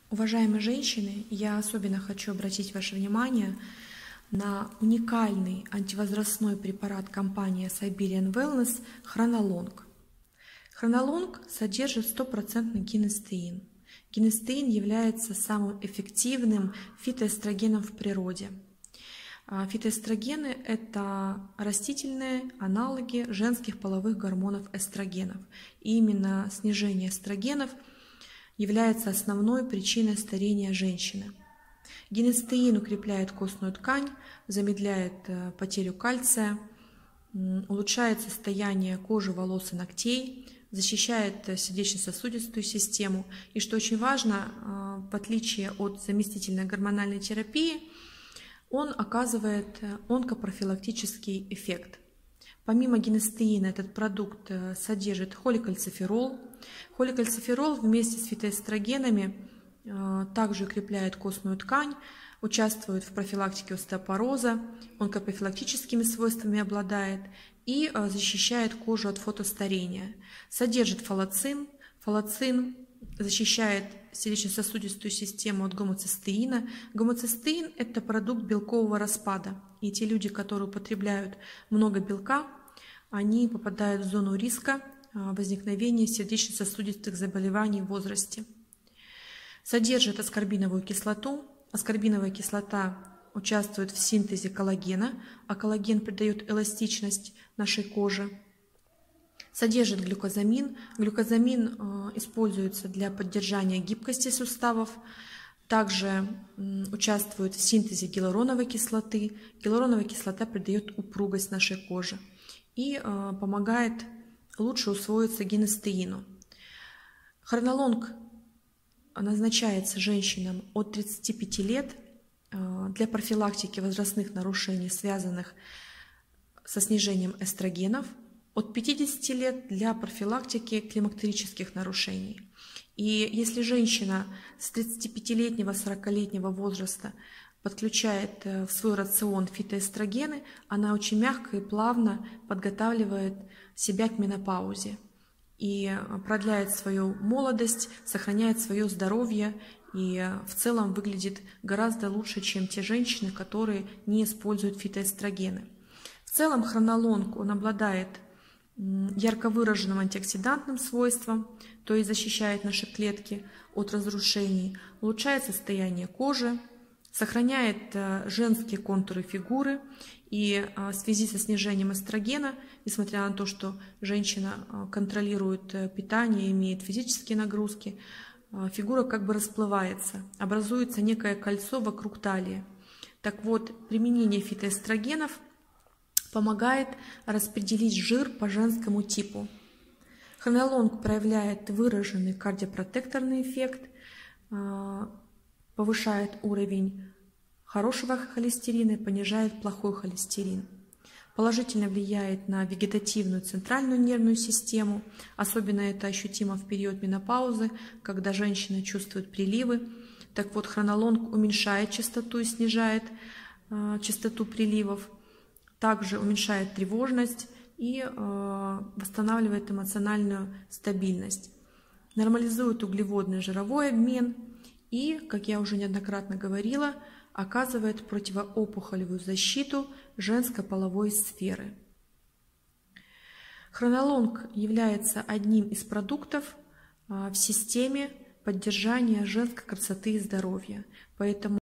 Уважаемые женщины, я особенно хочу обратить ваше внимание на уникальный антивозрастной препарат компании Siberian Wellness Chronalong. Chronalong содержит стопроцентный гинестеин. Гинестеин является самым эффективным фитоэстрогеном в природе. Фитоэстрогены – это растительные аналоги женских половых гормонов эстрогенов. И именно снижение эстрогенов является основной причиной старения женщины. Гинестеин укрепляет костную ткань, замедляет потерю кальция, улучшает состояние кожи, волос и ногтей, защищает сердечно-сосудистую систему. И что очень важно, в отличие от заместительной гормональной терапии, он оказывает онкопрофилактический эффект. Помимо гинестеина этот продукт содержит холикальциферол. Холикальциферол вместе с фитоэстрогенами также укрепляет костную ткань, участвует в профилактике остеопороза, онкопрофилактическими свойствами обладает и защищает кожу от фотостарения. Содержит фалоцин. Фалоцин защищает сердечно-сосудистую систему от гомоцистеина. Гомоцистеин – это продукт белкового распада. И те люди, которые употребляют много белка, они попадают в зону риска возникновения сердечно-сосудистых заболеваний в возрасте. Содержит аскорбиновую кислоту. Аскорбиновая кислота участвует в синтезе коллагена, а коллаген придает эластичность нашей коже. Содержит глюкозамин. Глюкозамин используется для поддержания гибкости суставов. Также участвует в синтезе гиалуроновой кислоты. Гиалуроновая кислота придает упругость нашей коже и помогает лучше усвоиться гинестеину. Chronalong назначается женщинам от 35 лет для профилактики возрастных нарушений, связанных со снижением эстрогенов, от 50 лет для профилактики климактерических нарушений. И если женщина с 35-летнего, 40-летнего возраста подключает в свой рацион фитоэстрогены, она очень мягко и плавно подготавливает себя к менопаузе и продляет свою молодость, сохраняет свое здоровье и в целом выглядит гораздо лучше, чем те женщины, которые не используют фитоэстрогены. В целом Chronalong, он обладает ярко выраженным антиоксидантным свойством, то есть защищает наши клетки от разрушений, улучшает состояние кожи, сохраняет женские контуры фигуры. И в связи со снижением эстрогена, несмотря на то, что женщина контролирует питание, имеет физические нагрузки, фигура как бы расплывается, образуется некое кольцо вокруг талии. Так вот, применение фитоэстрогенов помогает распределить жир по женскому типу. Chronalong проявляет выраженный кардиопротекторный эффект, повышает уровень хорошего холестерина и понижает плохой холестерин. Положительно влияет на вегетативную центральную нервную систему. Особенно это ощутимо в период менопаузы, когда женщина чувствует приливы. Так вот, Chronalong уменьшает частоту и снижает частоту приливов. Также уменьшает тревожность и восстанавливает эмоциональную стабильность. Нормализует углеводный и жировой обмен и, как я уже неоднократно говорила, оказывает противоопухолевую защиту женской половой сферы. Chronalong является одним из продуктов в системе поддержания женской красоты и здоровья. Поэтому